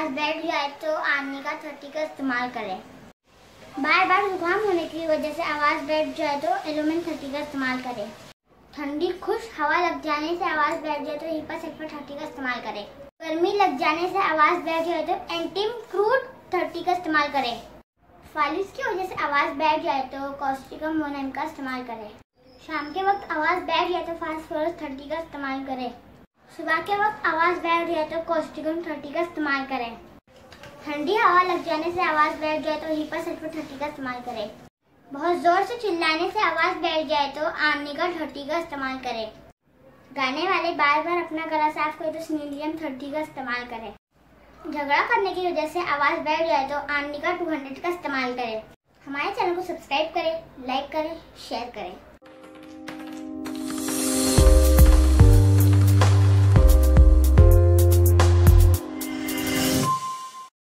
आवाज़ बैठ जाए तो आर्निका 30 का इस्तेमाल करें। बार बार जुकाम होने की वजह से आवाज़ बैठ जाए तो एलुमिन 30 का इस्तेमाल करें। ठंडी खुश हवा लग जाने से आवाज़ बैठ जाए तो हीपा सल्फर 30 का इस्तेमाल करें। गर्मी लग जाने से आवाज़ बैठ जाए तो एंटीम क्रूड 30 का इस्तेमाल करें। फालिस की वजह से आवाज़ बैठ जाए तो कॉस्टिकम मोनोम का इस्तेमाल करें। शाम के वक्त आवाज़ बैठ जाए तो फास्फोरस 30 का इस्तेमाल करें। सुबह के वक्त आवाज़ बैठ जाए तो कॉस्टिकम 30 का इस्तेमाल करें। ठंडी हवा लग जाने से आवाज़ बैठ जाए तो हीपा सल्फर 30 का इस्तेमाल करें। बहुत ज़ोर से चिल्लाने से आवाज़ बैठ जाए तो आर्निका 30 का इस्तेमाल करें। गाने वाले बार बार अपना गला साफ करें तो स्नीलियम 30 का इस्तेमाल करें। झगड़ा करने की वजह से आवाज़ बैठ जाए तो आर्निका 200 का इस्तेमाल करें। हमारे चैनल को सब्सक्राइब करें, लाइक करें, शेयर करें।